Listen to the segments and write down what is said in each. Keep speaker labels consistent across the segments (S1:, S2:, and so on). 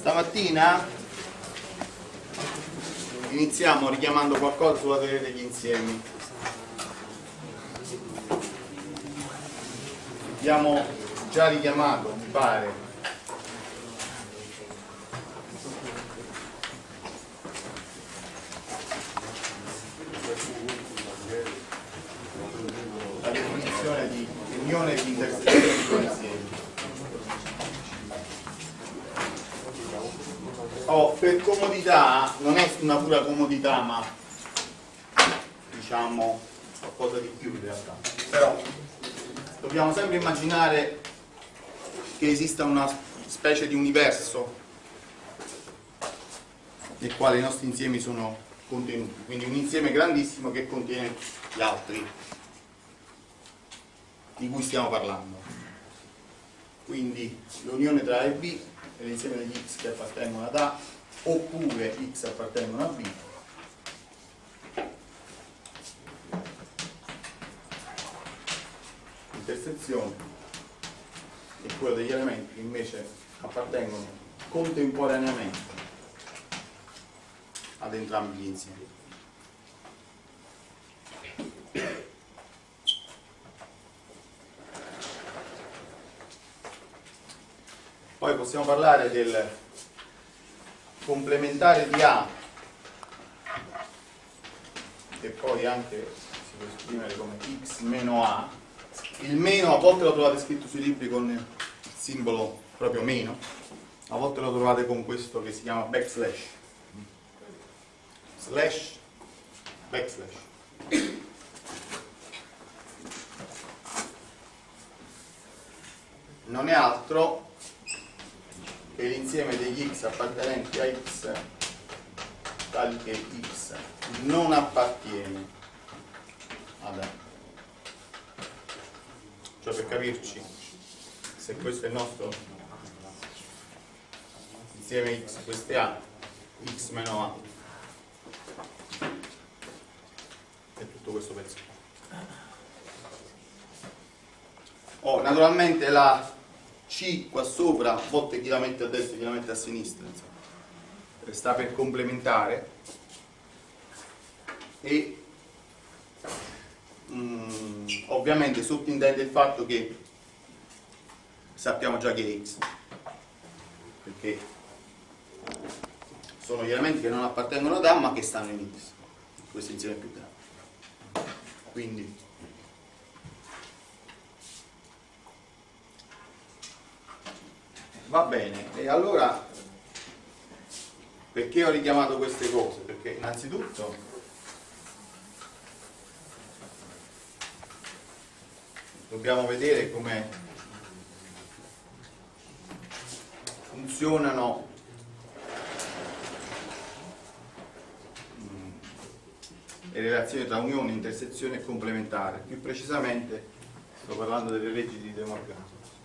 S1: Stamattina iniziamo richiamando qualcosa sulla teoria degli insiemi. Abbiamo già richiamato, mi pare, la definizione di unione e di intersezione di due insiemi. Per comodità, non è una pura comodità, ma diciamo qualcosa di più in realtà. Però dobbiamo sempre immaginare che esista una specie di universo nel quale i nostri insiemi sono contenuti, quindi un insieme grandissimo che contiene gli altri di cui stiamo parlando. Quindi l'unione tra A e B è l'insieme degli x che appartengono ad A oppure x appartengono a B. Intersezione è quello degli elementi che invece appartengono contemporaneamente ad entrambi gli insiemi. Poi possiamo parlare del complementare di A, che poi anche si può esprimere come x meno A. Il meno a volte lo trovate scritto sui libri con il simbolo proprio meno, a volte lo trovate con questo che si chiama backslash, slash, backslash. Non è altro che l'insieme degli x appartenenti a x tali che x non appartiene ad A. Cioè, per capirci, se questo è il nostro insieme x, questo è A, x meno A, e tutto questo pezzo. Naturalmente la C qua sopra, a volte chi la mette a destra e chi la mette a sinistra, insomma, sta per complementare, e ovviamente sottintende il fatto che sappiamo già che è x, perché sono gli elementi che non appartengono ad A ma che stanno in x, questo insieme è più grande. Quindi va bene. E allora perché ho richiamato queste cose? Perché innanzitutto dobbiamo vedere come funzionano le relazioni tra unione, intersezione e complementare. Più precisamente sto parlando delle leggi di De Morgan.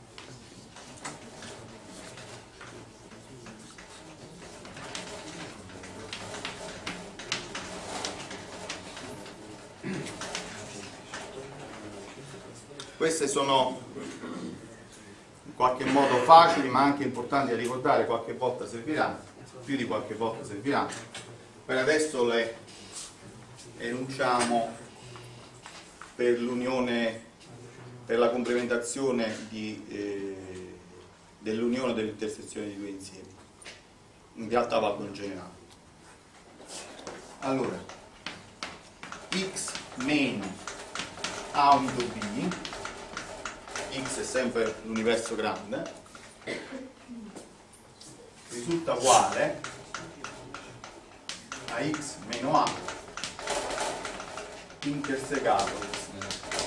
S1: Queste sono in qualche modo facili ma anche importanti da ricordare, qualche volta serviranno, più di qualche volta serviranno. Per adesso le enunciamo per l'unione, per la complementazione dell'unione dell'intersezione di due insiemi. In realtà valgono in generale. Allora, x meno A unito B, x è sempre l'universo grande, risulta uguale a x meno A intersecato x meno A.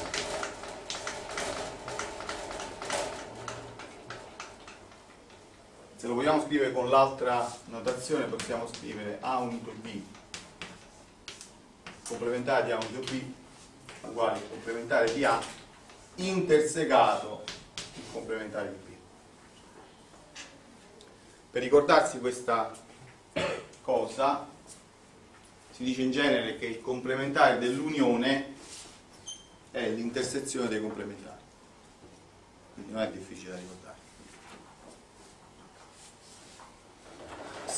S1: Se lo vogliamo scrivere con l'altra notazione possiamo scrivere A unito B complementare di A unito B uguale complementare di A intersecato il complementare di B. Per ricordarsi questa cosa si dice in genere che il complementare dell'unione è l'intersezione dei complementari, quindi non è difficile da ricordare.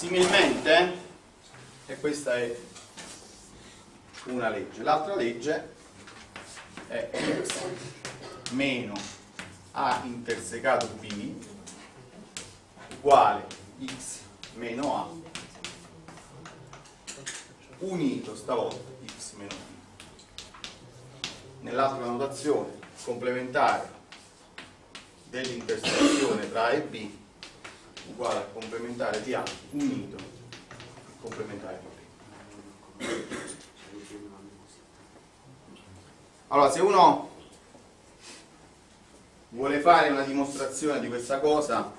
S1: Similmente, e questa è una legge, l'altra legge è x meno a intersecato b uguale x meno a unito stavolta x meno b. Nell'altra notazione complementare dell'intersezione tra a e b uguale al complementare di a unito il complementare di b. Allora, se uno vuole fare una dimostrazione di questa cosa,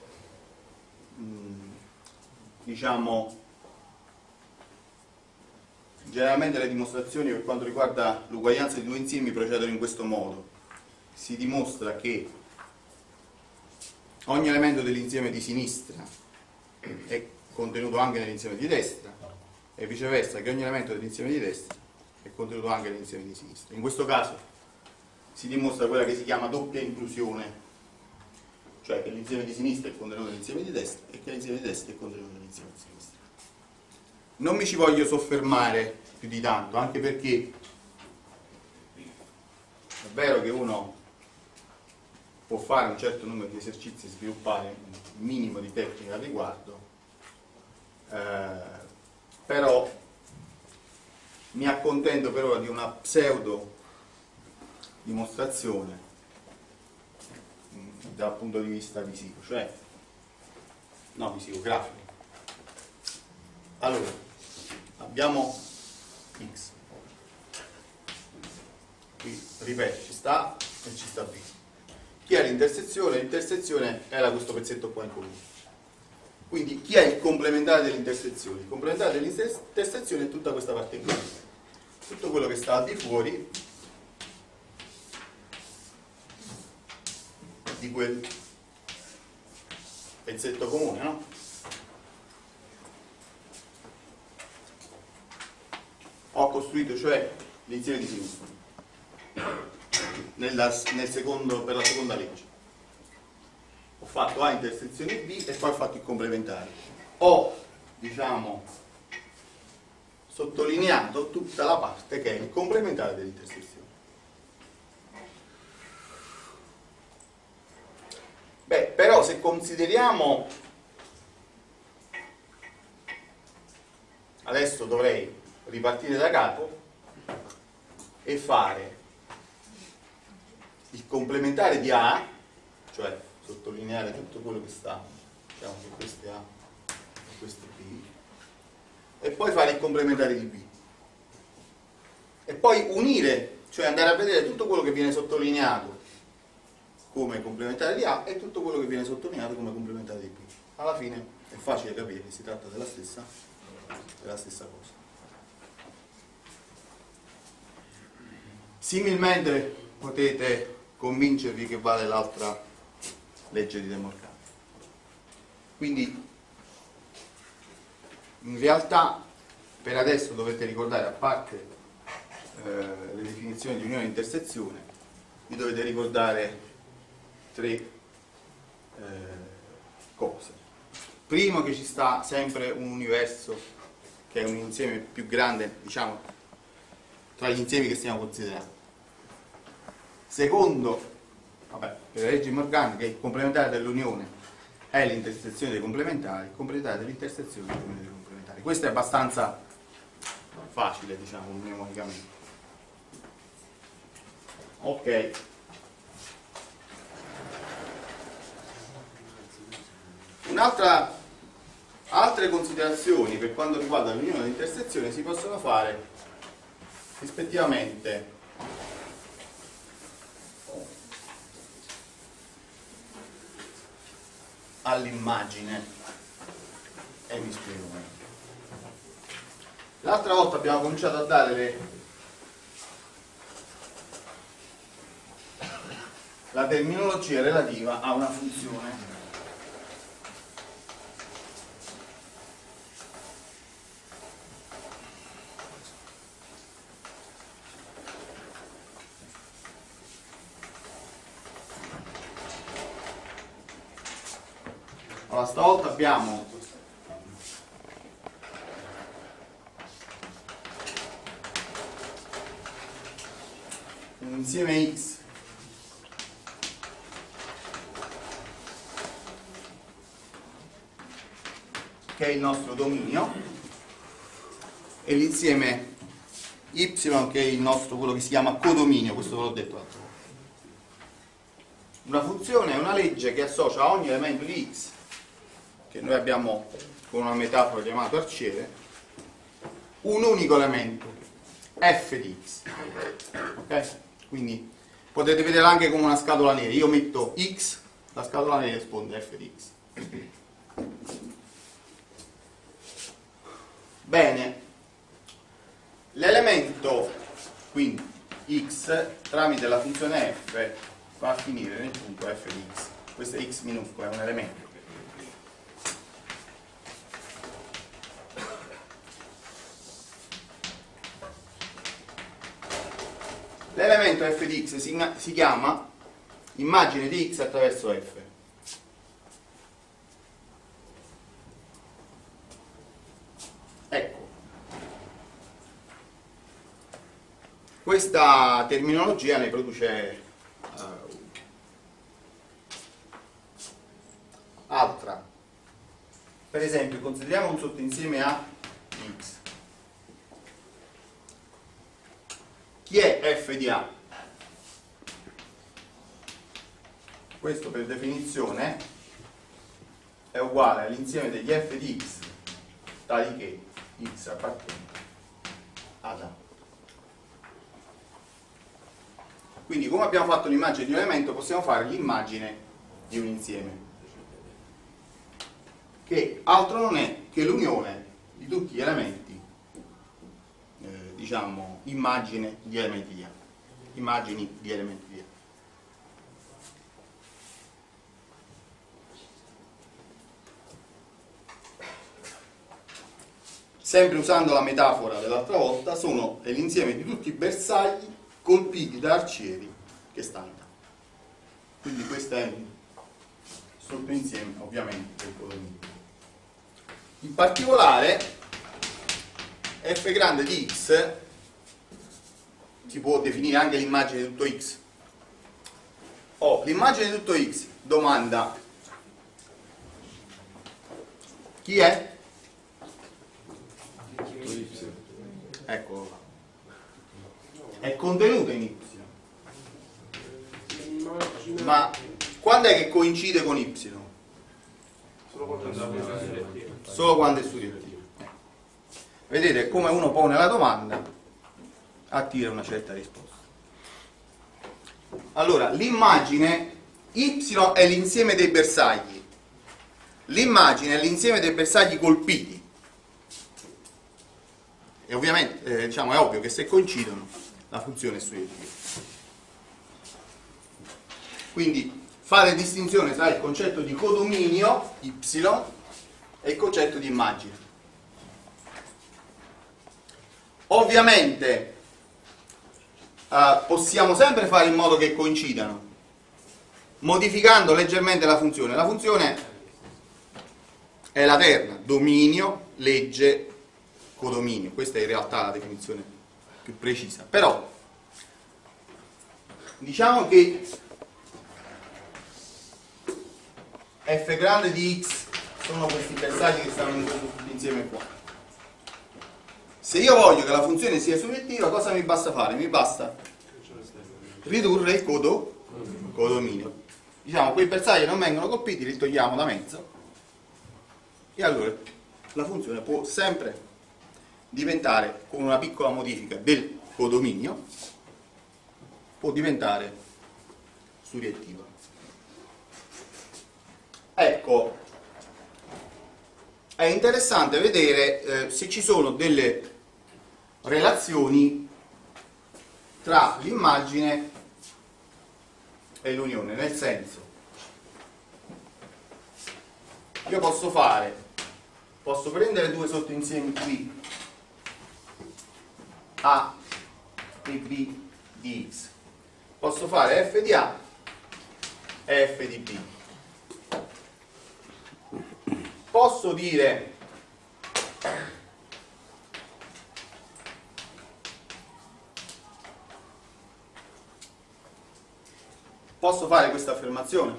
S1: diciamo, generalmente le dimostrazioni per quanto riguarda l'uguaglianza di due insiemi procedono in questo modo. Si dimostra che ogni elemento dell'insieme di sinistra è contenuto anche nell'insieme di destra e viceversa che ogni elemento dell'insieme di destra è contenuto anche nell'insieme di sinistra. In questo caso si dimostra quella che si chiama doppia inclusione, cioè che l'insieme di sinistra è contenuto nell'insieme di destra e che l'insieme di destra è contenuto nell'insieme di sinistra. Non mi ci voglio soffermare più di tanto, anche perché è vero che uno può fare un certo numero di esercizi e sviluppare un minimo di tecnica al riguardo, però mi accontento per ora di una pseudo dimostrazione dal punto di vista visivo, cioè no, visivo-grafico. Allora, abbiamo x, qui ripeto ci sta e ci sta b. Chi è l'intersezione? L'intersezione era questo pezzetto qua in comune. Quindi chi è il complementare dell'intersezione? Il complementare dell'intersezione è tutta questa parte qui. Tutto quello che sta al di fuori di quel pezzetto comune, no? Ho costruito cioè l'insieme di sinistra per la seconda legge. Ho fatto A intersezione B e poi ho fatto il complementare. Ho, diciamo, sottolineato tutta la parte che è il complementare dell'intersezione. Beh, però se consideriamo, adesso dovrei ripartire da capo e fare il complementare di A, cioè sottolineare tutto quello che sta, diciamo che questo è A e questo è B, e poi fare il complementare di B e poi unire, cioè andare a vedere tutto quello che viene sottolineato come complementare di A e tutto quello che viene sottolineato come complementare di B. Alla fine è facile capire che si tratta della stessa cosa. Similmente potete convincervi che vale l'altra legge di De Morgan. Quindi in realtà per adesso dovete ricordare, a parte le definizioni di unione e intersezione, vi dovete ricordare tre cose. Primo, che ci sta sempre un universo che è un insieme più grande, diciamo, tra gli insiemi che stiamo considerando. Secondo, vabbè, per la legge di Morgan, che il complementare dell'unione è l'intersezione dei complementari, il complementare dell'intersezione è l'unione dei complementari. Questo è abbastanza facile, diciamo, mnemonicamente. Ok. Altre considerazioni per quanto riguarda l'unione e l'intersezione si possono fare rispettivamente all'immagine e mi spiego meglio. L'altra volta abbiamo cominciato a dare la terminologia relativa a una funzione Allora, stavolta abbiamo l'insieme X che è il nostro dominio e l'insieme Y che è il nostro, quello che si chiama codominio, questo ve l'ho detto l'altra volta. Una funzione è una legge che associa a ogni elemento di X, che noi abbiamo con una metafora chiamata arciere, un unico elemento, f di X. Okay? Quindi potete vedere anche come una scatola nera. Io metto X, la scatola nera risponde f di X. Bene, l'elemento quindi X tramite la funzione f va a finire nel punto f di X. Questo è X minuscolo, è un elemento. L'elemento f di X si chiama immagine di X attraverso f. Ecco, questa terminologia ne produce altra. Per esempio, consideriamo un sottoinsieme A di X. Chi è f di A? Questo per definizione è uguale all'insieme degli f di X tali che X appartiene ad A. Quindi, come abbiamo fatto l'immagine di un elemento, possiamo fare l'immagine di un insieme, che altro non è che l'unione di tutti gli elementi, diciamo, immagine di elementi di A. Immagini di elementi di A. Sempre usando la metafora dell'altra volta, sono l'insieme di tutti i bersagli colpiti da arcieri che stanno. Quindi questo è un sottoinsieme ovviamente del codominio. In particolare f grande di X si può definire anche l'immagine di tutto X. L'immagine di tutto X domanda chi è? Eccolo là. È contenuto in Y. Ma quando è che coincide con Y? Solo quando è surrettivo. Vedete come uno pone la domanda attira una certa risposta. Allora, l'immagine Y è l'insieme dei bersagli. L'immagine è l'insieme dei bersagli colpiti. E ovviamente diciamo, è ovvio che se coincidono la funzione è surrettiva. Quindi fare distinzione tra il concetto di codominio Y e il concetto di immagine. Ovviamente possiamo sempre fare in modo che coincidano, modificando leggermente la funzione. La funzione è la terna, dominio, legge, codominio. Questa è in realtà la definizione più precisa. Però diciamo che f grande di X sono questi bersagli che stanno in questo insieme qua. Se io voglio che la funzione sia surrettiva, cosa mi basta fare? Mi basta ridurre il codominio. Diciamo, quei bersagli non vengono colpiti, li togliamo da mezzo e allora la funzione può sempre diventare, con una piccola modifica del codominio, può diventare surrettiva. Ecco, è interessante vedere se ci sono delle relazioni tra l'immagine e l'unione, nel senso, io posso prendere due sottoinsiemi qui A e B di X, posso fare f di A e f di B. Posso dire Posso fare questa affermazione?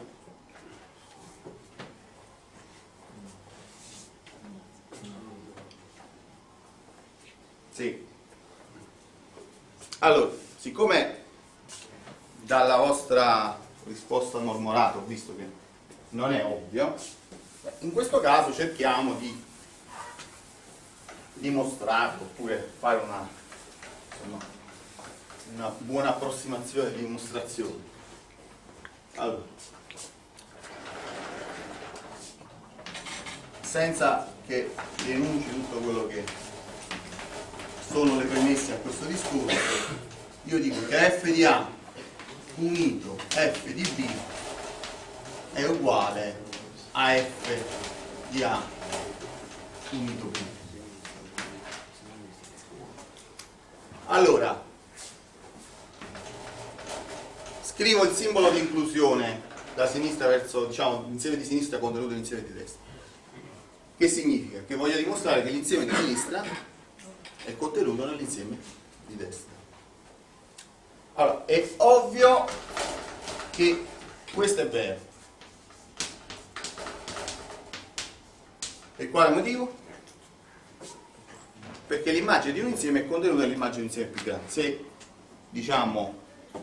S1: Sì. Allora, siccome dalla vostra risposta mormorata ho visto che non è ovvio, in questo caso cerchiamo di dimostrare oppure fare una buona approssimazione di dimostrazione. Allora, senza che denunci tutto quello che sono le premesse a questo discorso, io dico che f di A unito f di B è uguale a f di A unito B. Allora, scrivo il simbolo di inclusione da sinistra verso, diciamo, l'insieme di sinistra contenuto nell'insieme di destra. Che significa? Che voglio dimostrare che l'insieme di sinistra è contenuto nell'insieme di destra. Allora, è ovvio che questo è vero. Per quale motivo? Perché l'immagine di un insieme è contenuta nell'immagine di un insieme più grande. Se diciamo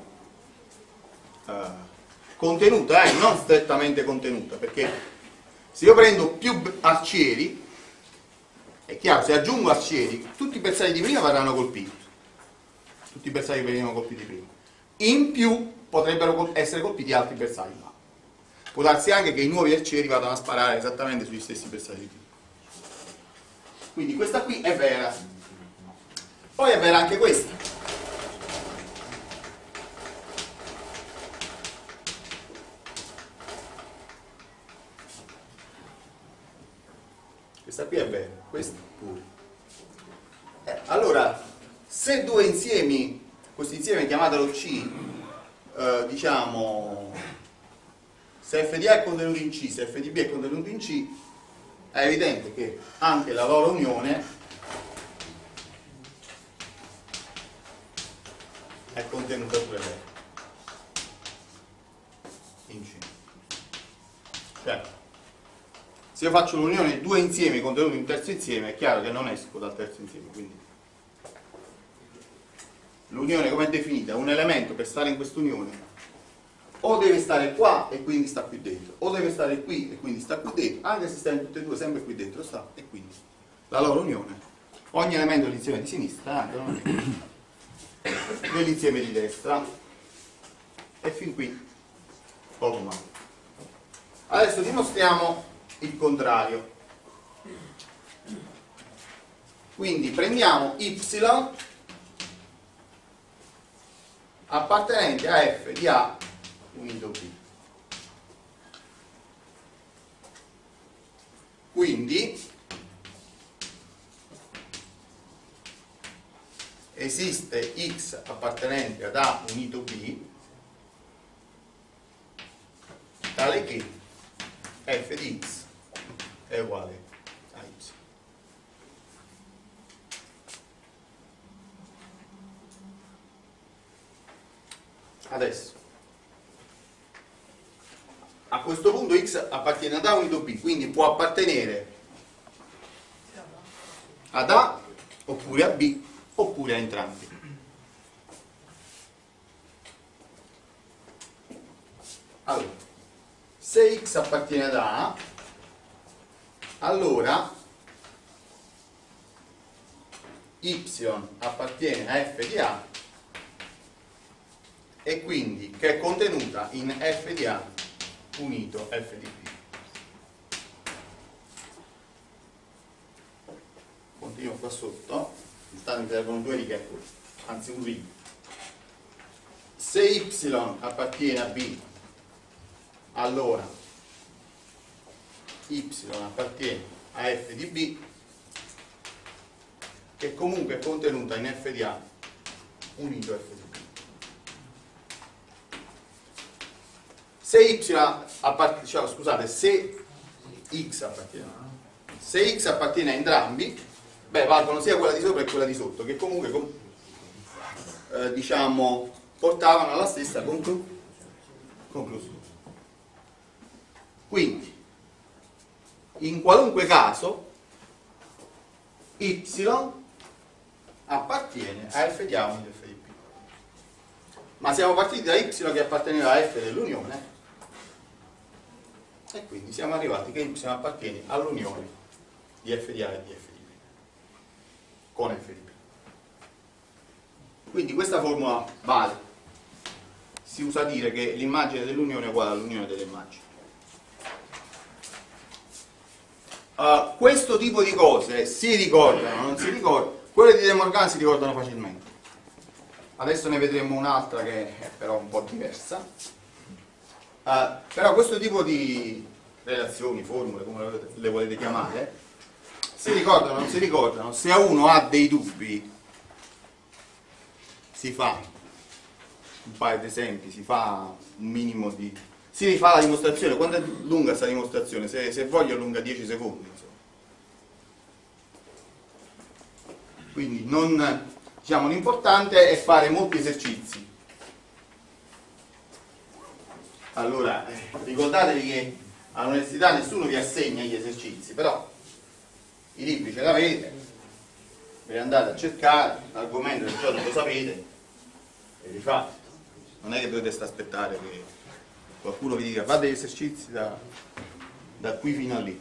S1: contenuta, non strettamente contenuta, perché se io prendo più arcieri, è chiaro, se aggiungo arcieri, tutti i bersagli di prima verranno colpiti. Tutti i bersagli che venivano colpiti prima. In più potrebbero essere colpiti altri bersagli, ma può darsi anche che i nuovi arcieri vadano a sparare esattamente sugli stessi bersagli di prima. Quindi questa qui è vera. Poi è vera anche questa. Questa qui è vera, questa pure. Allora, se due insiemi, questo insieme chiamatelo C, diciamo, se f di A è contenuto in C, se f di B è contenuto in C, è evidente che anche la loro unione è contenuta pure lei in C. Cioè, se io faccio l'unione di due insiemi contenuti in un terzo insieme, è chiaro che non esco dal terzo insieme, quindi l'unione come è definita? Un elemento per stare in quest'unione o deve stare qua e quindi sta qui dentro, o deve stare qui e quindi sta qui dentro, anche se sta in tutte e due sempre qui dentro sta, e quindi la loro unione, ogni elemento dell'insieme di sinistra dell'insieme di destra, e fin qui poco male. Adesso dimostriamo il contrario. Quindi prendiamo y appartenente a f di A unito B. Quindi esiste x appartenente ad A unito B tale che f di x è uguale a y. Adesso, a questo punto x appartiene ad A unito B, quindi può appartenere ad A oppure a B oppure a entrambi. Allora, se x appartiene ad A, allora y appartiene a f di A e quindi che è contenuta in f di A unito f di B. Continuo qua sotto, intanto mi servono due righe, anzi un rigo. Se y appartiene a B, allora y appartiene a f di B, che comunque è contenuta in f di A unito f di B. Se y appartiene, cioè, scusate, se x appartiene a entrambi, beh, valgono sia quella di sopra che quella di sotto, che comunque diciamo portavano alla stessa Conclusione. Quindi, in qualunque caso, y appartiene a f di A unito f di B. Ma siamo partiti da y che apparteneva a f dell'unione e quindi siamo arrivati che y appartiene all'unione di f di A e di f di B con f di B. Quindi questa formula vale. Si usa a dire che l'immagine dell'unione è uguale all'unione delle immagini. Questo tipo di cose si ricordano, non si ricordano? Quelle di De Morgan si ricordano facilmente. Adesso ne vedremo un'altra che è però un po' diversa. Però questo tipo di relazioni, formule, come le volete chiamare, si ricordano, non si ricordano? Se uno ha dei dubbi, si fa un paio di esempi, si fa un minimo di... si rifà la dimostrazione. Quanto è lunga questa dimostrazione? Se voglio è lunga 10 secondi. Insomma. Quindi non, diciamo, l'importante è fare molti esercizi. Allora, ricordatevi che all'università nessuno vi assegna gli esercizi, però i libri ce l'avete, ve li andate a cercare, l'argomento del giorno lo sapete e li fate. Non è che dovete stare a aspettare che qualcuno vi dica fate gli esercizi da qui fino a lì.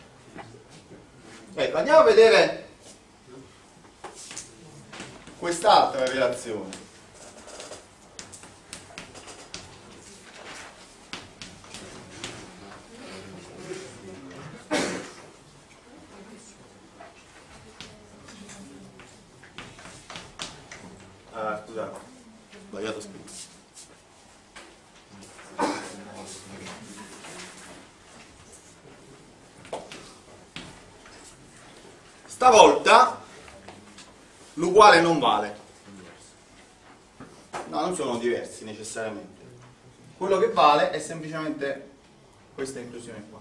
S1: Ecco, andiamo a vedere quest'altra relazione. Scusate, ho sbagliato scritto. Stavolta l'uguale non vale. No, non sono diversi necessariamente. Quello che vale è semplicemente questa inclusione qua.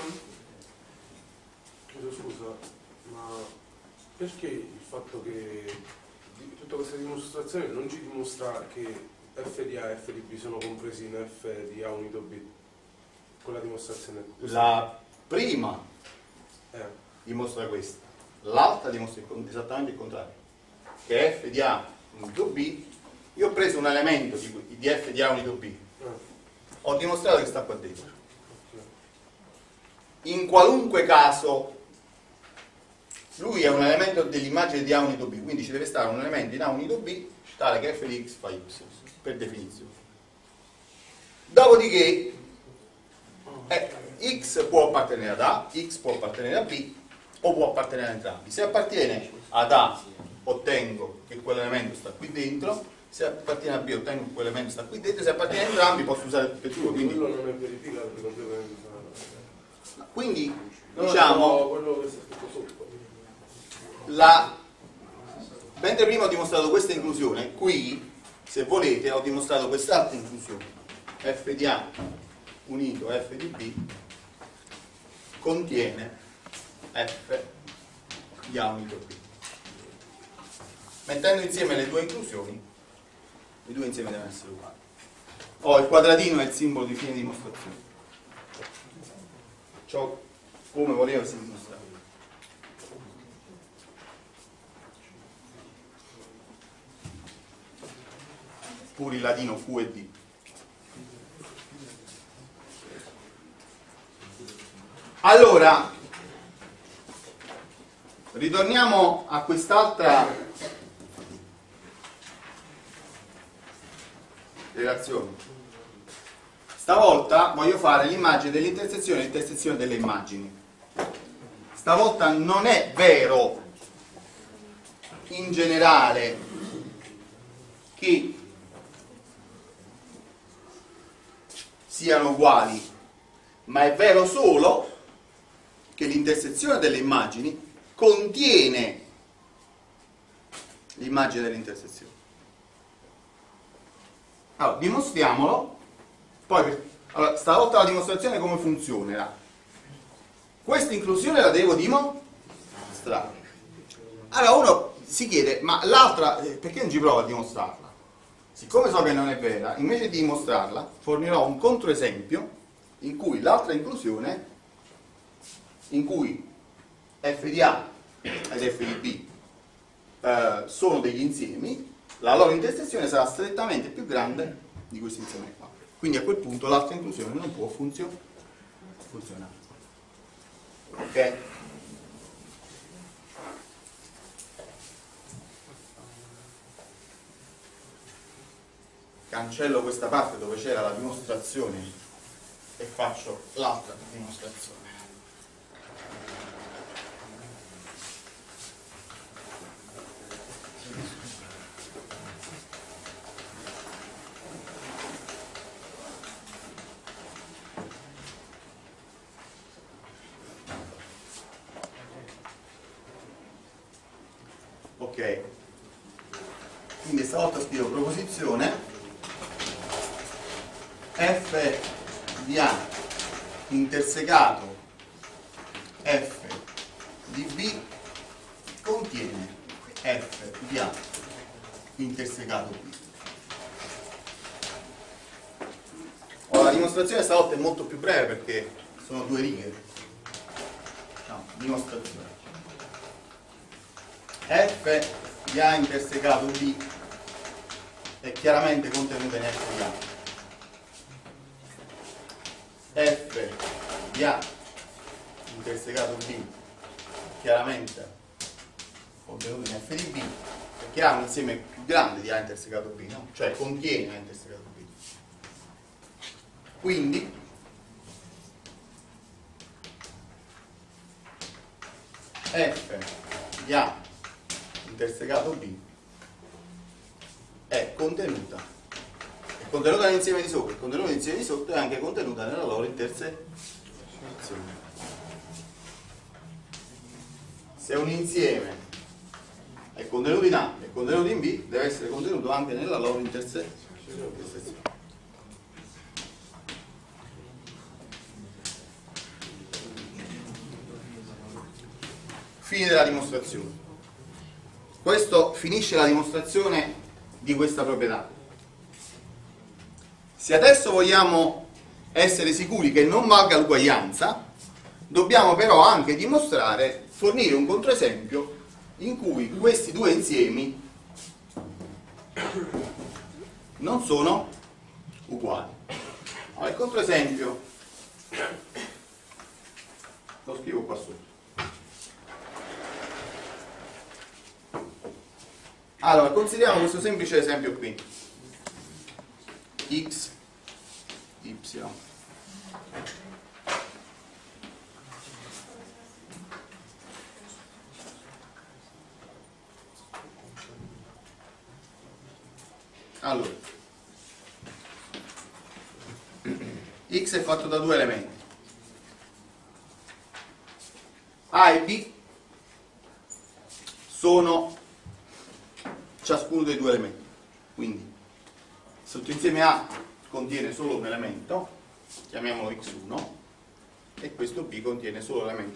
S2: Chiedo scusa, ma perché il fatto che tutta questa dimostrazione non ci dimostra che f di A e f di B sono compresi in f di A unito B? Quella dimostrazione.
S1: La prima dimostra questo, l'altra dimostra esattamente il contrario, che f di A unito B, io ho preso un elemento di f di A unito B, ho dimostrato che sta qua dentro. In qualunque caso lui è un elemento dell'immagine di A unito B, quindi ci deve stare un elemento in A unito B tale che f di x fa y, per definizione. Dopodiché x può appartenere ad A, x può appartenere a B o può appartenere a entrambi. Se appartiene ad A ottengo che quell'elemento sta qui dentro, se appartiene a B ottengo che quell'elemento sta qui dentro, se appartiene a entrambi posso usare tutte e due. Quindi
S2: quello non è verificato completamente.
S1: Quindi diciamo
S2: quello che sta scritto sotto.
S1: Mentre prima ho dimostrato questa inclusione, qui se volete ho dimostrato quest'altra inclusione, f di A unito f di B contiene f di A unito B. Mettendo insieme le due inclusioni, i due insieme devono essere uguali. Il quadratino è il simbolo di fine dimostrazione. Ciò come voleva si dimostrare. Pure il latino Q e D. Allora, ritorniamo a quest'altra relazione. Stavolta voglio fare l'immagine dell'intersezione e l'intersezione delle immagini. Stavolta non è vero in generale che siano uguali, ma è vero solo che l'intersezione delle immagini contiene l'immagine dell'intersezione. Allora, dimostriamolo. Allora, stavolta la dimostrazione come funzionerà? Questa inclusione la devo dimostrare. Allora uno si chiede, ma l'altra, perché non ci prova a dimostrarla? Siccome so che non è vera, invece di dimostrarla, fornirò un controesempio in cui l'altra inclusione, in cui f di A ed f di B sono degli insiemi, la loro intersezione sarà strettamente più grande di questo insieme qua. Quindi a quel punto l'altra inclusione non può funzionare. Ok? Cancello questa parte dove c'era la dimostrazione e faccio l'altra dimostrazione. Ok, quindi stavolta scrivo proposizione f di A intersecato f di B contiene f di A intersecato B. La dimostrazione stavolta è molto più breve perché sono 2 righe. No, dimostrazione. F di A intersecato B è chiaramente contenuta in F di A. F di A intersecato B chiaramente contenuto in F di B, perché ha un insieme più grande di A intersecato B, no? Cioè contiene A intersecato B. Quindi F di A intersecato B è contenuta nell'insieme di sopra, il contenuto dell'insieme di sotto è anche contenuta nella loro intersezione. Se un insieme è contenuto in A e contenuto in B, deve essere contenuto anche nella loro intersezione. Fine della dimostrazione. Questo finisce la dimostrazione di questa proprietà. Se adesso vogliamo essere sicuri che non valga l'uguaglianza, dobbiamo però anche dimostrare, fornire un controesempio in cui questi 2 insiemi non sono uguali. Allora, il controesempio lo scrivo qua sotto. Allora, consideriamo questo semplice esempio qui. X, Y. Allora, X è fatto da 2 elementi. A e B sono ciascuno dei 2 elementi. Quindi sottoinsieme A contiene solo un elemento, chiamiamolo x1, e questo B contiene solo l'elemento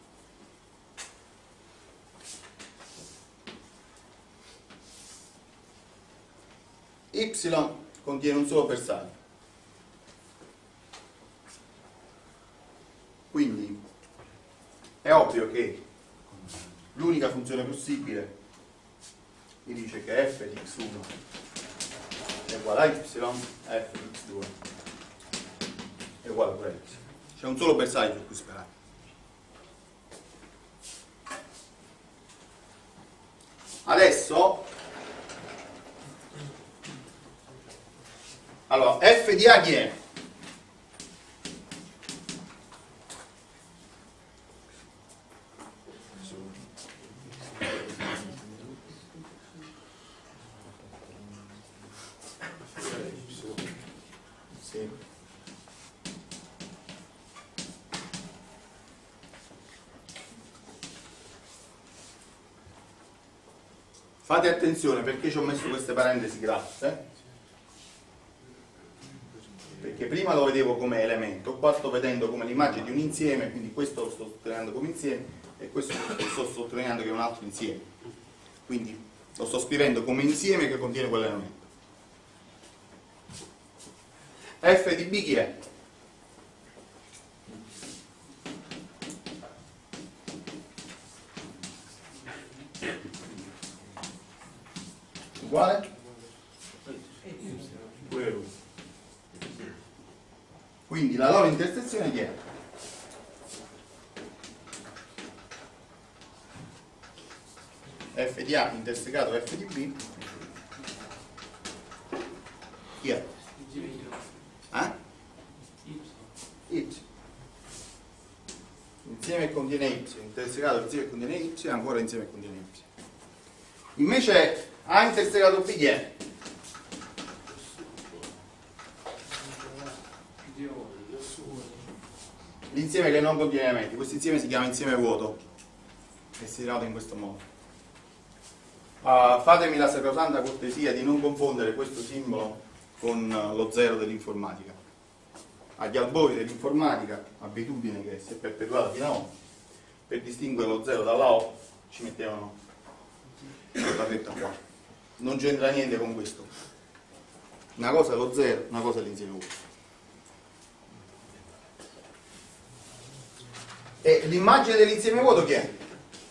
S1: x2. Y contiene un solo bersaglio. Quindi è ovvio che l'unica funzione possibile mi dice che f di x1 è uguale a y, f di x2 è uguale a y. C'è un solo bersaglio su cui sperare. Adesso, allora, f di A chi è? Fate attenzione perché ci ho messo queste parentesi grasse, perché prima lo vedevo come elemento, qua sto vedendo come l'immagine di un insieme, quindi questo lo sto sottolineando come insieme e questo lo sto sottolineando che è un altro insieme, quindi lo sto scrivendo come insieme che contiene quell'elemento. f di b chi è? Uguale? Quindi la loro intersezione chi è? F di A intersecato F di B chi è? Y. Insieme che contiene Y, intersecato insieme che contiene Y, ancora insieme che contiene Y. Invece A intersecato B chi è? L'insieme che non contiene elementi. Questo insieme si chiama insieme vuoto e si denota in questo modo. Fatemi la sacrosanta cortesia di non confondere questo simbolo con lo zero dell'informatica. Agli albori dell'informatica, abitudine che si è perpetuata fino a oggi, per distinguere lo 0 dalla O ci mettevano questa fetta qua. Non c'entra niente con questo. Una cosa è lo 0, una cosa è l'insieme vuoto. E l'immagine dell'insieme vuoto chi è?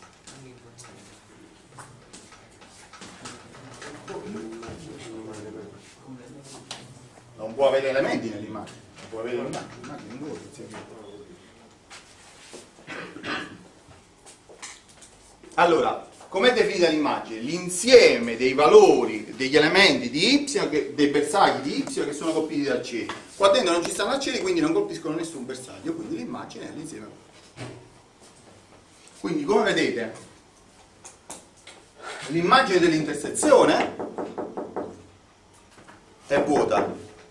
S1: Non può avere elementi nell'immagine. Può avere l'immagine in vuoto, insieme vuoto. Allora, com'è definita l'immagine? L'insieme dei valori, degli elementi di Y, dei bersagli di Y che sono colpiti da arcieri. Qua dentro non ci stanno arcieri, quindi non colpiscono nessun bersaglio, quindi l'immagine è l'insieme vuoto. Quindi, come vedete, l'immagine dell'intersezione è vuota.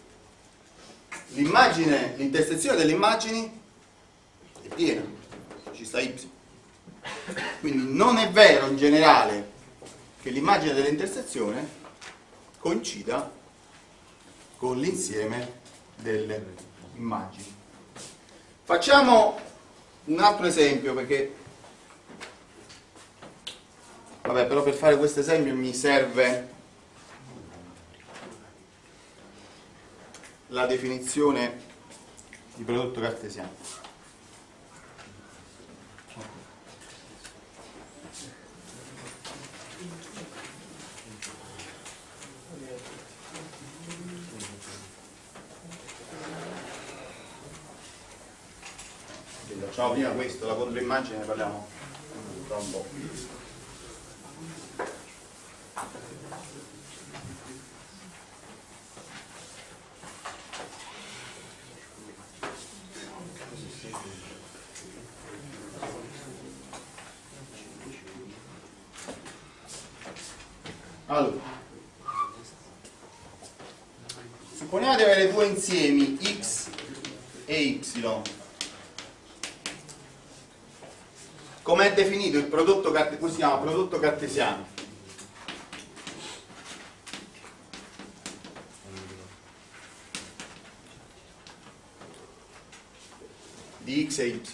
S1: L'intersezione delle immagini è piena, ci sta Y. Quindi non è vero in generale che l'immagine dell'intersezione coincida con l'insieme delle immagini. Facciamo un altro esempio, perché vabbè, però per fare questo esempio mi serve la definizione di prodotto cartesiano. Facciamo prima questo, la controimmagine ne parliamo tra un po'. Allora, supponiamo di avere due insiemi X e Y. Com'è definito il prodotto cartesiano? Questo si chiama prodotto cartesiano. Di X e Y.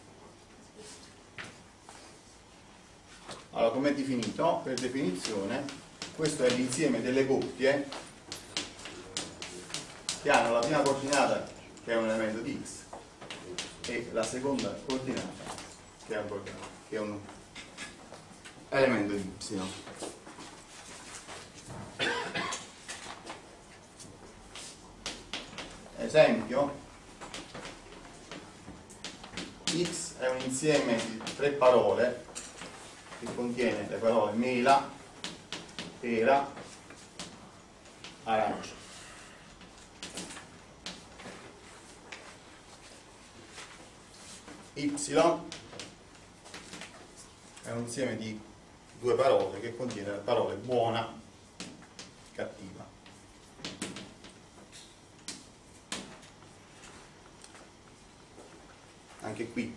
S1: Allora, com'è definito? Per definizione, questo è l'insieme delle coppie che hanno la prima coordinata che è un elemento di X e la seconda coordinata che è un elemento di Y. Esempio, X è un insieme di 3 parole che contiene le parole mela, pera, arancia. Y è un insieme di 2 parole che contiene le parole buona, cattiva. Anche qui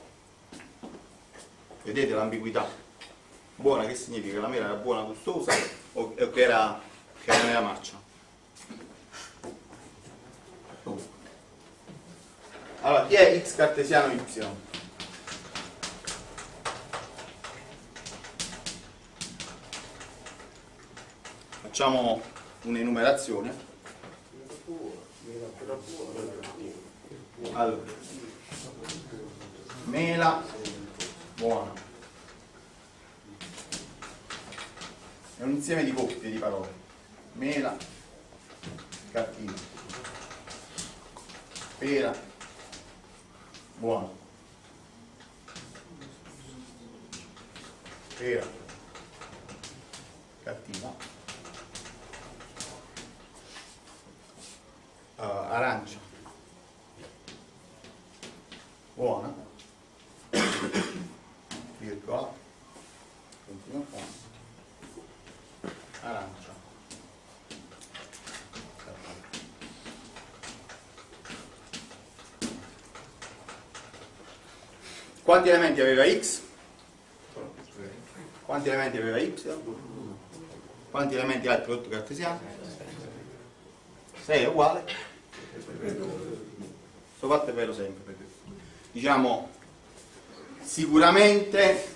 S1: vedete l'ambiguità. Buona che significa? Che la mela era buona, gustosa o che non era marcia? Allora, chi è X cartesiano Y? Facciamo un'enumerazione.
S2: era buona.
S1: Allora, mela buona è un insieme di coppie di parole. Mela cattiva, pera buona, pera cattiva, arancia buona, virgola, continua qua, arancia cattiva. Quanti elementi aveva X? Quanti elementi aveva Y? Quanti elementi ha il prodotto cartesiano? 6 è uguale? Questo fatto è vero sempre, perché diciamo sicuramente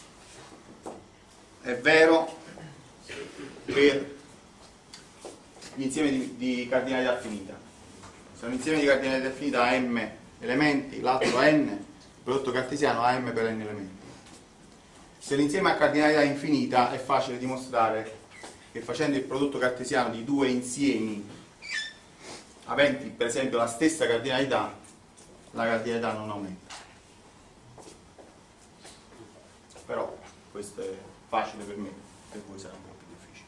S1: è vero per gli insiemi di cardinalità finita. Se un insieme di cardinalità finita ha m elementi, l'altro ha n, il prodotto cartesiano ha m per n elementi. Se l'insieme ha cardinalità infinita è facile dimostrare che facendo il prodotto cartesiano di due insiemi aventi per esempio la stessa cardinalità, la cardinalità non aumenta. Però questo è facile per me, per voi sarà un po' più difficile.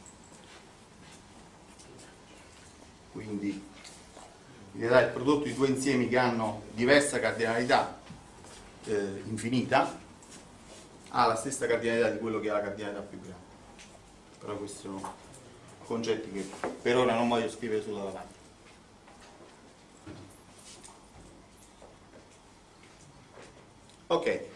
S1: Quindi in realtà il prodotto di due insiemi che hanno diversa cardinalità infinita ha la stessa cardinalità di quello che ha la cardinalità più grande. Però questi sono concetti che per ora non voglio scrivere sulla lavagna. Ok.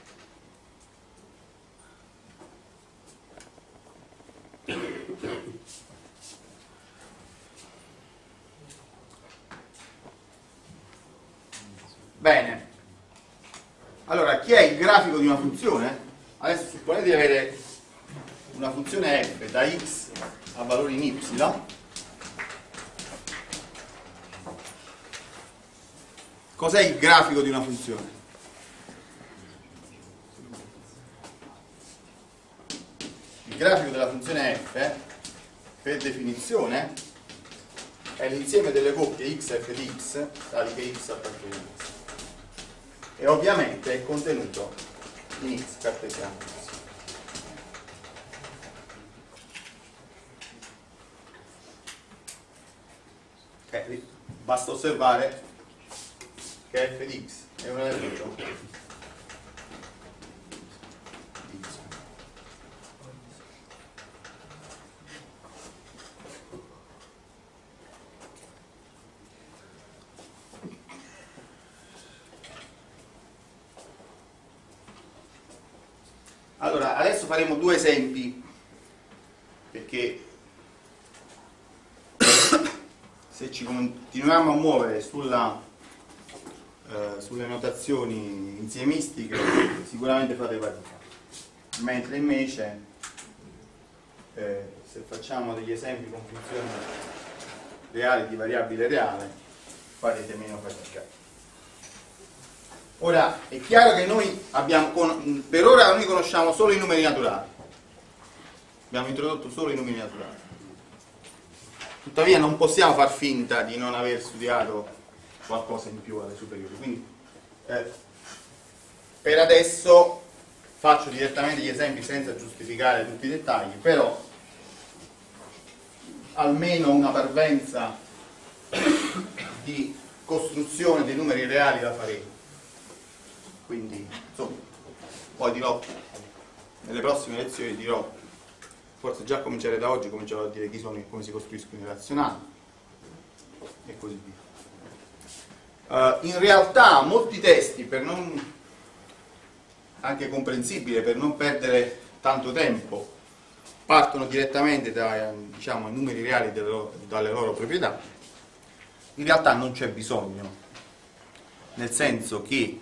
S1: Bene. Allora, chi è il grafico di una funzione? Adesso supponete di avere una funzione f da x a valori in y. Cos'è il grafico di una funzione? Il grafico della funzione f, per definizione, è l'insieme delle coppie x e f di x, tali che x appartiene a x. E ovviamente è contenuto in x cartesiano. Basta osservare che f di x è un elemento di x. Allora, adesso faremo due esempi, perché se ci continuiamo a muovere sulle notazioni insiemistiche sicuramente fate fatica, mentre invece se facciamo degli esempi con funzioni reali di variabile reale farete meno fatica. Ora è chiaro che noi per ora noi conosciamo solo i numeri naturali, abbiamo introdotto solo i numeri naturali. Tuttavia non possiamo far finta di non aver studiato qualcosa in più alle superiori, quindi per adesso faccio direttamente gli esempi senza giustificare tutti i dettagli, però almeno una parvenza di costruzione dei numeri reali la faremo. Quindi insomma, poi dirò nelle prossime lezioni, dirò, forse già cominciare da oggi comincerò a dire chi sono e come si costruiscono i relazionali e così via. In realtà molti testi, per non, anche comprensibile, per non perdere tanto tempo, partono direttamente dai numeri reali dalle loro proprietà. In realtà non c'è bisogno, nel senso che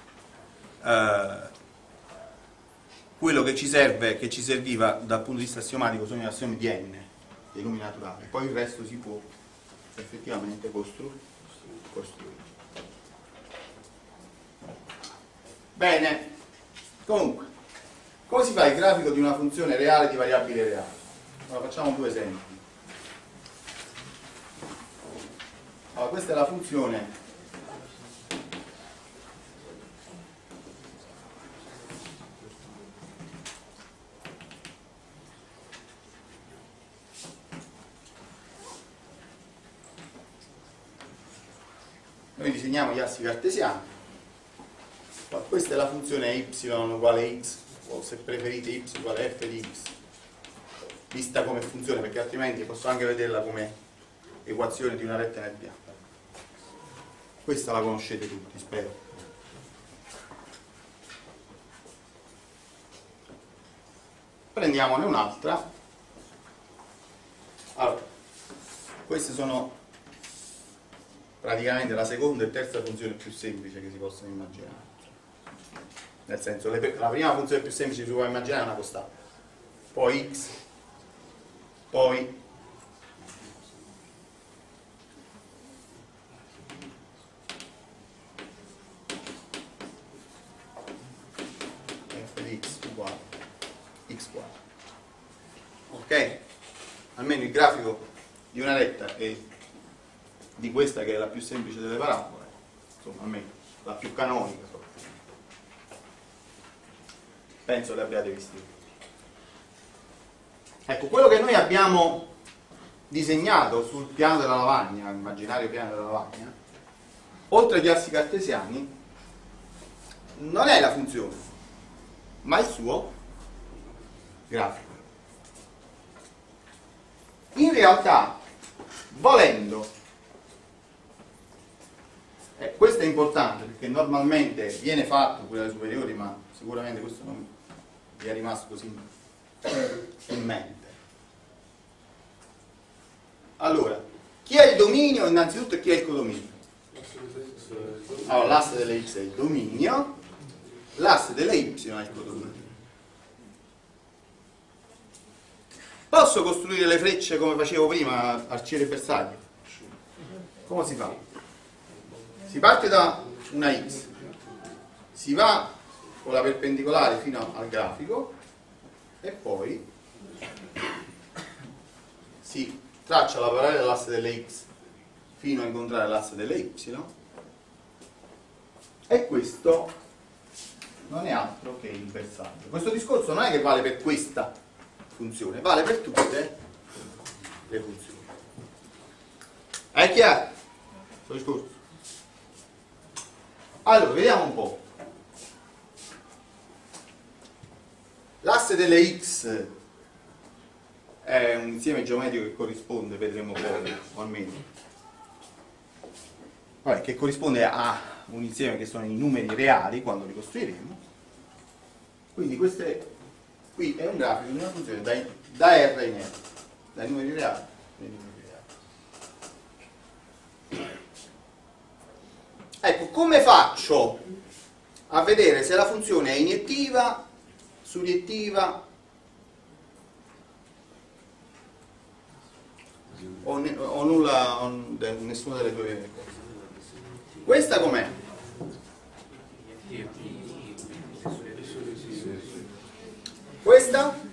S1: quello che ci serve, che ci serviva dal punto di vista assiomatico, sono gli assiomi di n, dei numeri naturali, poi il resto si può effettivamente costruire. Bene, comunque, come si fa il grafico di una funzione reale di variabile reale? Allora, facciamo due esempi. Allora, questa è la funzione noi disegniamo gli assi cartesiani. Questa è la funzione y uguale x, o se preferite y uguale f di x, vista come funzione, perché altrimenti posso anche vederla come equazione di una retta nel piano. Questa la conoscete tutti, spero. Prendiamone un'altra. Allora, queste sono praticamente la seconda e terza funzione più semplice che si possono immaginare. Nel senso, la prima funzione più semplice che si può immaginare è una costante, poi x, poi f di x uguale x quadro. Ok? Almeno il grafico di una retta e di questa che è la più semplice delle parabole, insomma almeno la più canonica, penso le abbiate viste. Ecco, quello che noi abbiamo disegnato sul piano della lavagna, l'immaginario piano della lavagna, oltre agli assi cartesiani, non è la funzione, ma il suo grafico. In realtà, volendo, questo è importante perché normalmente viene fatto pure alle superiori, ma sicuramente questo non vi è rimasto così in mente. Allora, chi è il dominio innanzitutto e chi è il codominio? Allora, l'asse delle x è il dominio, l'asse delle y è il codominio. Posso costruire le frecce come facevo prima, arciere e bersaglio? Come si fa? Si parte da una x, si va con la perpendicolare fino al grafico e poi si traccia la parallela all'asse delle x fino a incontrare l'asse delle y, e questo non è altro che il bersaglio. Questo discorso non è che vale per questa funzione, vale per tutte le funzioni. È chiaro questo discorso? Allora, vediamo un po'. L'asse delle x è un insieme geometrico che corrisponde, vedremo poi, o almeno, vabbè, che corrisponde a un insieme che sono i numeri reali quando li costruiremo. Quindi qui è un grafico di una funzione da R in R, dai numeri reali ai numeri reali. Ecco, come faccio a vedere se la funzione è iniettiva, suriettiva o nulla, o nessuna delle due cose? Questa com'è? Questa?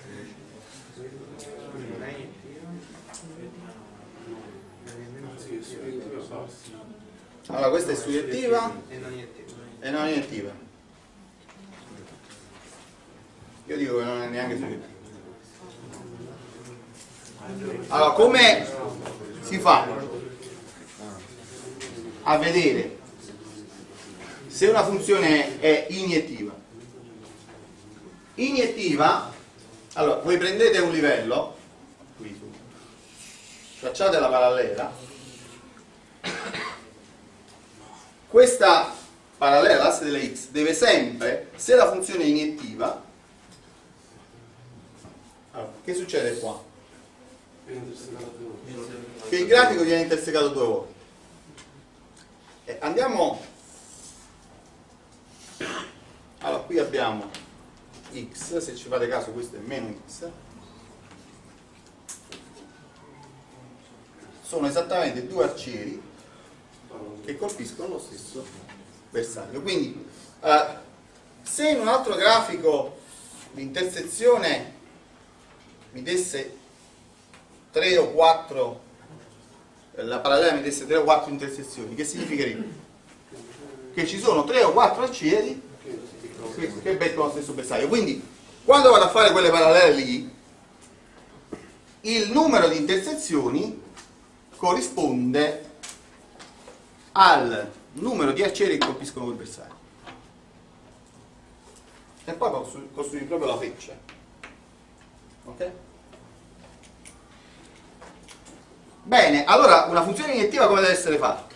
S1: Allora, questa è suriettiva e non iniettiva. Io dico che non è neanche suriettiva. Allora, come si fa a vedere se una funzione è iniettiva? Iniettiva, allora, voi prendete un livello, qui su, tracciate la parallela, questa parallela all'asse delle x deve sempre, se la funzione è iniettiva, allora, che succede qua? Che il grafico viene intersecato due volte. Andiamo, allora qui abbiamo x, se ci fate caso questo è meno x, sono esattamente due arcieri che colpiscono lo stesso bersaglio. Quindi se in un altro grafico l'intersezione mi desse 3 o 4, la parallela mi desse 3 o 4 intersezioni, che significherebbe? Che ci sono 3 o 4 arcieri che beccano lo stesso bersaglio. Quindi quando vado a fare quelle parallele lì, il numero di intersezioni corrisponde al numero di arcieri che colpiscono quel bersaglio. E poi posso costruire proprio la freccia. Ok? Bene, allora una funzione iniettiva come deve essere fatta?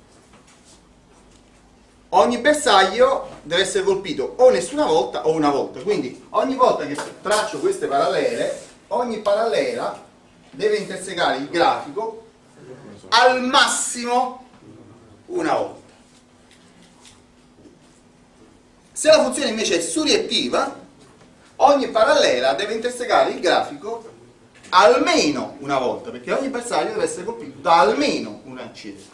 S1: Ogni bersaglio deve essere colpito o nessuna volta o una volta. Quindi ogni volta che traccio queste parallele, ogni parallela deve intersecare il grafico al massimo una volta. Se la funzione invece è suriettiva, ogni parallela deve intersecare il grafico almeno una volta, perché ogni bersaglio deve essere colpito da almeno un arciere.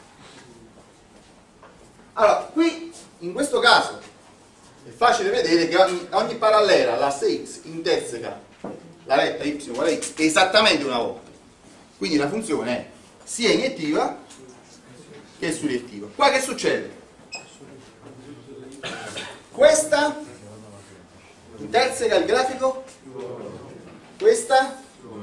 S1: Allora, qui in questo caso è facile vedere che ogni parallela, l'asse x, interseca la retta y uguale a x esattamente una volta. Quindi la funzione è sia iniettiva che suriettiva. Qua che succede? Questa interseca il grafico, questa,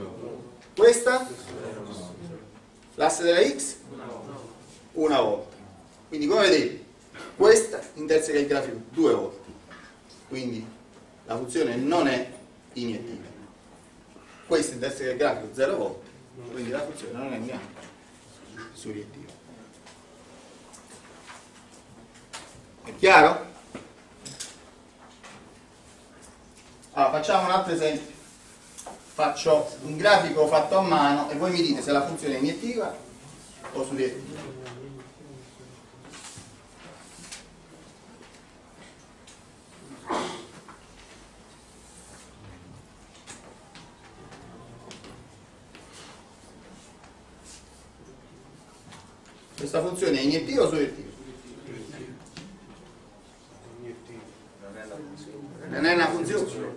S1: l'asse della x, una volta. Quindi come vedete, questa interseca il grafico 2 volte. Quindi la funzione non è iniettiva. Questa interseca il grafico 0 volte. Quindi la funzione non è neanche suriettiva. È chiaro? Allora facciamo un altro esempio. Faccio un grafico fatto a mano e voi mi dite se la funzione è iniettiva o suriettiva. Questa funzione è iniettiva o suriettiva? Non è una funzione.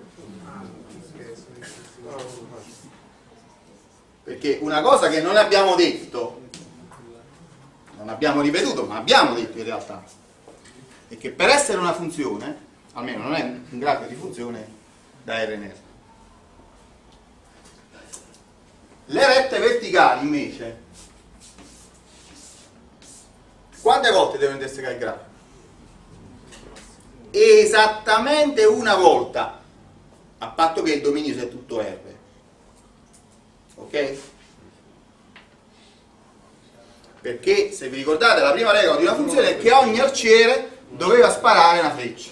S1: Perché una cosa che non abbiamo detto, non abbiamo ripetuto, ma abbiamo detto in realtà, è che per essere una funzione, almeno non è un grafico di funzione da R in R. Le rette verticali invece, quante volte devono intersecare il grafico? Esattamente una volta, a patto che il dominio sia tutto R. Ok? Perché se vi ricordate la prima regola di una funzione è che ogni arciere doveva sparare una freccia.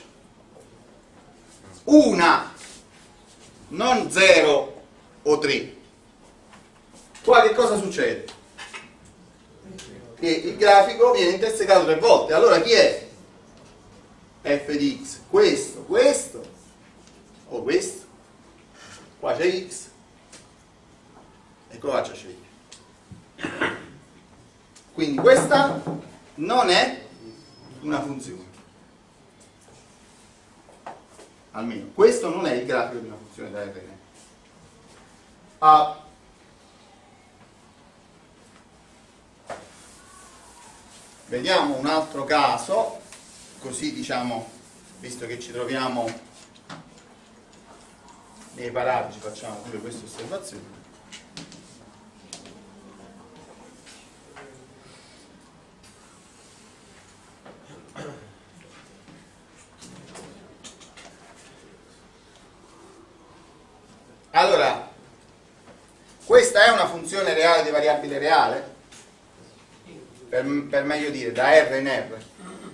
S1: Una, non 0 o 3. Qua che cosa succede? Che il grafico viene intersecato 3 volte. Allora chi è f di x? Questo, questo o questo? Qua c'è x e qua c'è y. Quindi questa non è una funzione. Almeno questo non è il grafico di una funzione da R. Vediamo un altro caso, così diciamo, visto che ci troviamo nei paraggi, facciamo pure questa osservazione. Allora, questa è una funzione reale di variabile reale? Per meglio dire, da R in R.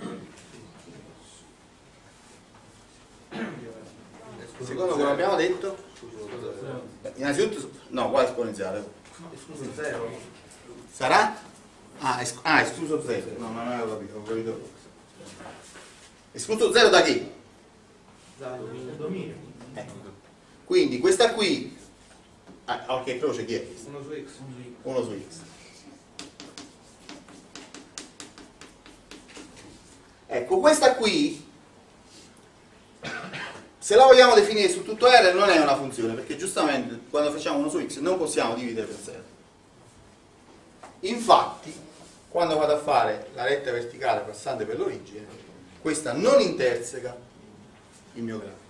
S1: Secondo quello che abbiamo detto? Innanzitutto, no, qua è esponenziale.
S3: Escluso 0.
S1: Sarà? Escluso 0. No, non avevo capito, ho capito. Escluso 0 da chi?
S3: Dal dominio.
S1: Quindi questa qui, ok, croce chi è?
S3: Uno su x.
S1: 1 su x. Ecco, questa qui, se la vogliamo definire su tutto R, non è una funzione, perché giustamente quando facciamo 1 su x non possiamo dividere per 0. Infatti, quando vado a fare la retta verticale passante per l'origine, questa non interseca il mio grafico.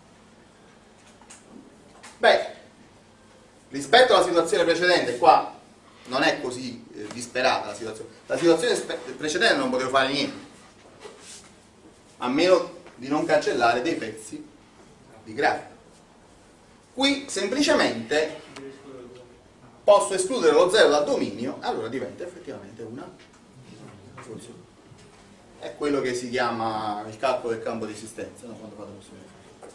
S1: Beh, rispetto alla situazione precedente, qua non è così disperata la situazione. La situazione precedente non potevo fare niente, a meno di non cancellare dei pezzi di grafico. Qui semplicemente posso escludere lo 0 dal dominio, allora diventa effettivamente una funzione. È quello che si chiama il calcolo del campo di esistenza, no? Quando fate funzione.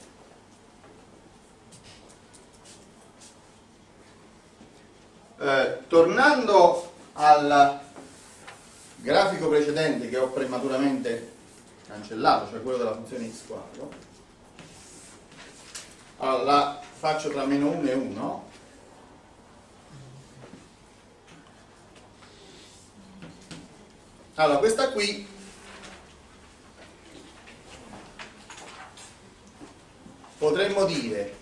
S1: Tornando al grafico precedente che ho prematuramente cancellato, cioè quello della funzione x quadro, allora la faccio tra meno 1 e 1. Allora questa qui potremmo dire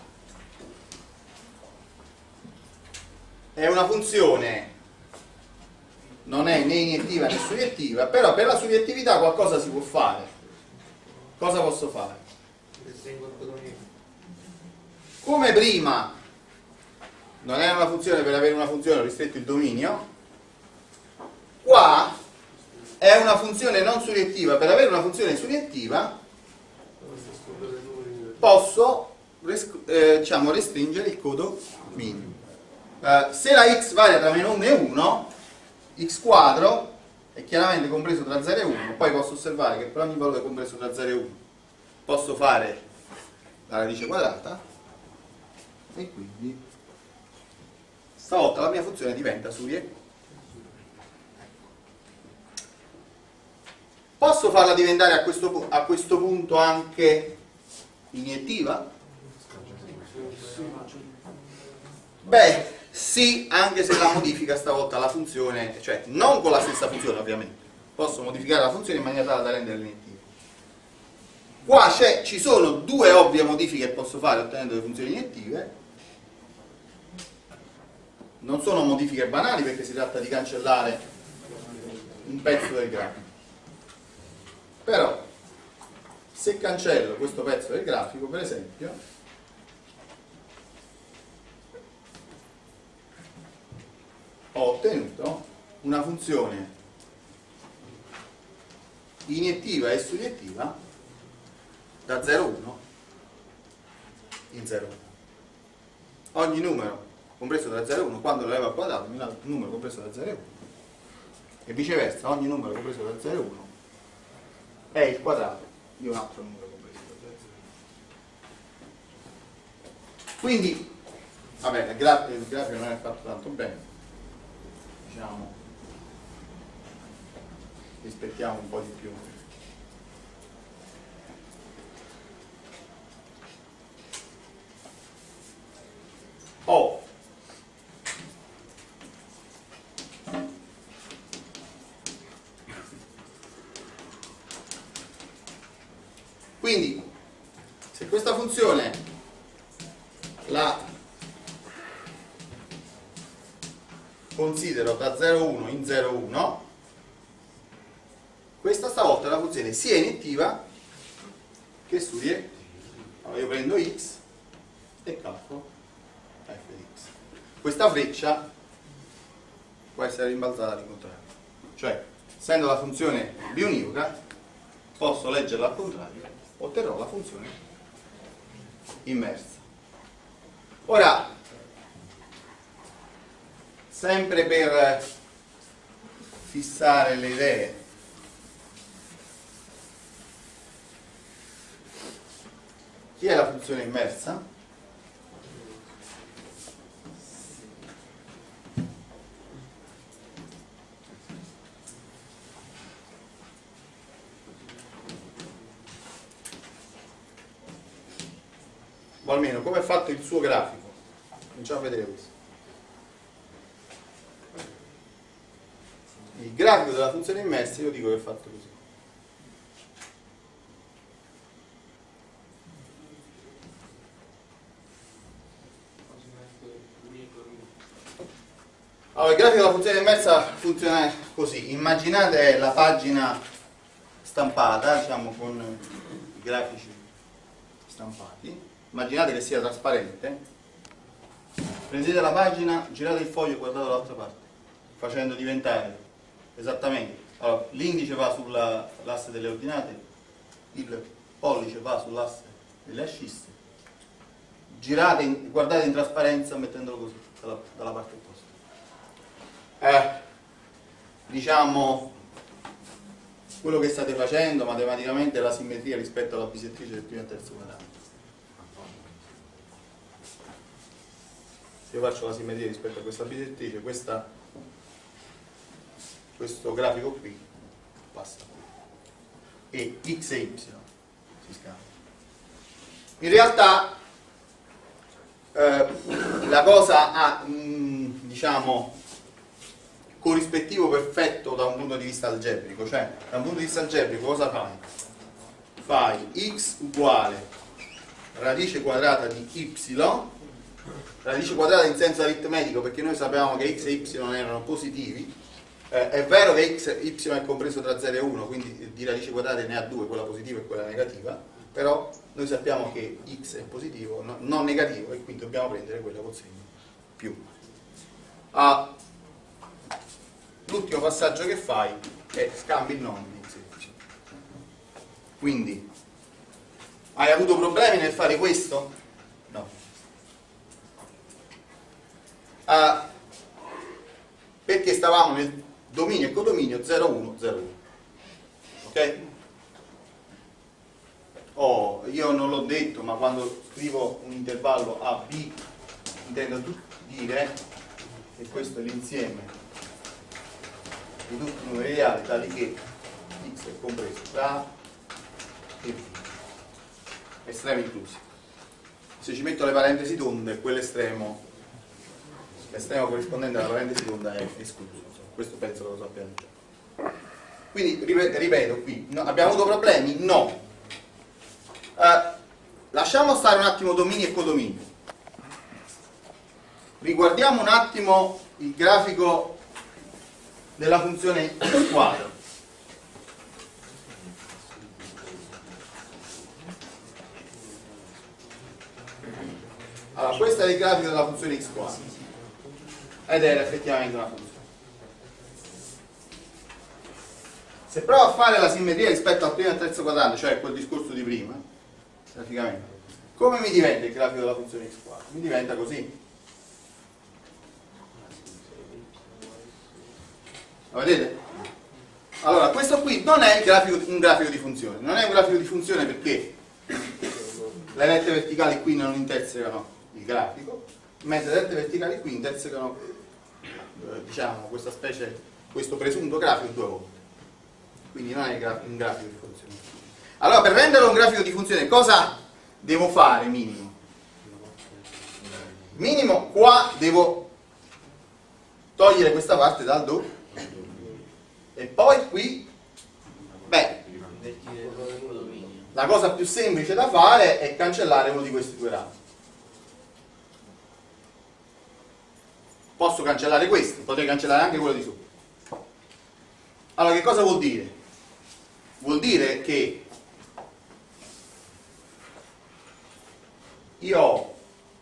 S1: è una funzione, non è né iniettiva né suriettiva, però per la suriettività qualcosa si può fare. Cosa posso fare? Come prima non è una funzione, per avere una funzione ho ristretto il dominio, qua è una funzione non suriettiva, per avere una funzione suriettiva posso diciamo, restringere il codo minimo. Se la x varia tra meno 1 e 1, x quadro è chiaramente compreso tra 0 e 1, poi posso osservare che per ogni valore compreso tra 0 e 1 posso fare la radice quadrata e quindi stavolta la mia funzione diventa suriettiva. Posso farla diventare a questo punto anche iniettiva? Beh, sì, anche se la modifica stavolta la funzione, cioè non con la stessa funzione ovviamente, posso modificare la funzione in maniera tale da renderla iniettiva. Qua ci sono due ovvie modifiche che posso fare ottenendo le funzioni iniettive, non sono modifiche banali perché si tratta di cancellare un pezzo del grafico, però se cancello questo pezzo del grafico, per esempio, ho ottenuto una funzione iniettiva e suriettiva da 0,1 in 0,1. Ogni numero compreso da 0 e 1, quando lo levo al quadrato mi dà un numero compreso da 0 e 1, e viceversa ogni numero compreso da 0 e 1 è il quadrato di un altro numero compreso da 0 e 1. Quindi, vabbè, il grafico non è fatto tanto bene, diciamo, rispettiamo un po' di più. Quindi, se questa funzione la considero da 0,1 in 0,1, questa stavolta è una funzione sia iniettiva che suriettiva. Allora io prendo x e calcolo f di x. Questa freccia può essere rimbalzata al contrario, cioè essendo la funzione biunivoca posso leggerla al contrario, otterrò la funzione inversa. Ora, sempre per fissare le idee, chi è la funzione inversa? O almeno come è fatto il suo grafico. Cominciamo a vedere questo. Il grafico della funzione inversa io dico che è fatto così. Allora, il grafico della funzione inversa funziona così. Immaginate la pagina stampata, diciamo con i grafici stampati. Immaginate che sia trasparente. Prendete la pagina, girate il foglio e guardate dall'altra parte, facendo diventare esattamente. Allora, l'indice va sull'asse delle ordinate, il pollice va sull'asse delle ascisse. Girate, guardate in trasparenza mettendolo così, dalla parte opposta. Diciamo, quello che state facendo matematicamente è la simmetria rispetto alla bisettrice del primo e terzo quadrato. Io faccio la simmetria rispetto a questa bisettrice, questo grafico qui passa e x e y si scambiano. In realtà la cosa ha diciamo corrispettivo perfetto da un punto di vista algebrico, cioè da un punto di vista algebrico cosa fai? Fai x uguale radice quadrata di y, radice quadrata in senso aritmetico perché noi sapevamo che x e y erano positivi. È vero che x e y è compreso tra 0 e 1, quindi di radice quadrata ne ha due, quella positiva e quella negativa, però noi sappiamo che x è positivo, non negativo, e quindi dobbiamo prendere quella col segno più. L'ultimo passaggio che fai è scambi il nome di x e y. Quindi, hai avuto problemi nel fare questo? No. Perché stavamo nel dominio e codominio 0, 1, 0, 1. Ok? Io non l'ho detto, ma quando scrivo un intervallo A, B, intendo dire che questo è l'insieme di tutti i numeri reali tali che x è compreso tra A e B, estremi inclusi. Se ci metto le parentesi tonde, l'estremo corrispondente alla parentesi tonda è escluso. Questo penso lo sappiate già. Quindi ripeto qui, no, abbiamo avuto problemi? No. Lasciamo stare un attimo domini e codomini. Riguardiamo un attimo il grafico della funzione x quadro. Allora, questo è il grafico della funzione x quadro ed era effettivamente una funzione. Se provo a fare la simmetria rispetto al primo e al terzo quadrante, cioè quel discorso di prima, praticamente, come mi diventa il grafico della funzione x quadro? Mi diventa così. Lo vedete? Allora, questo qui non è un grafico di funzione. Non è un grafico di funzione perché le rette verticali qui non intersecano il grafico, mentre le rette verticali qui intersecano, diciamo, questo presunto grafico due volte. Quindi non è un grafico di funzione. Allora, per renderlo un grafico di funzione, cosa devo fare minimo? Minimo, qua devo togliere questa parte dal do. E poi qui, la cosa più semplice da fare è cancellare uno di questi due rami. Posso cancellare questi, potrei cancellare anche quello di sopra. Allora, che cosa vuol dire? Vuol dire che io ho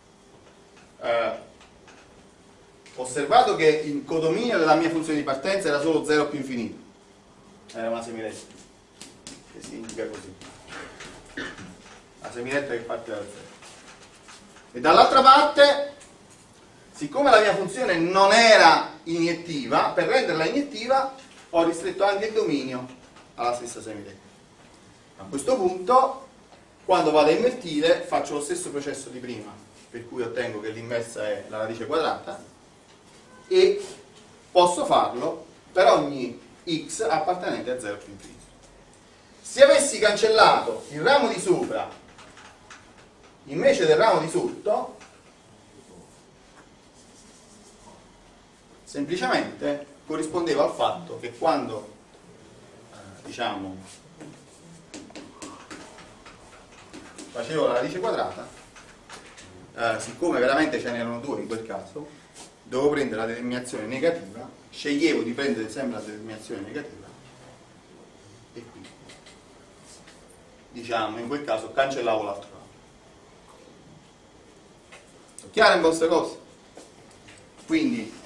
S1: osservato che il codominio della mia funzione di partenza era solo 0 più infinito, era una semiretta che si indica così, la semiretta che parte da 0, e dall'altra parte, siccome la mia funzione non era iniettiva, per renderla iniettiva ho ristretto anche il dominio alla stessa semiretta. A questo punto, quando vado a invertire, faccio lo stesso processo di prima, per cui ottengo che l'inversa è la radice quadrata, e posso farlo per ogni x appartenente a 0 più infinito. Se avessi cancellato il ramo di sopra invece del ramo di sotto, semplicemente corrispondeva al fatto che quando diciamo facevo la radice quadrata, siccome veramente ce n'erano due in quel caso, dovevo prendere la determinazione negativa, sceglievo di prendere sempre la determinazione negativa e qui, diciamo, in quel caso cancellavo l'altro lato. Chiaro in queste cose? Quindi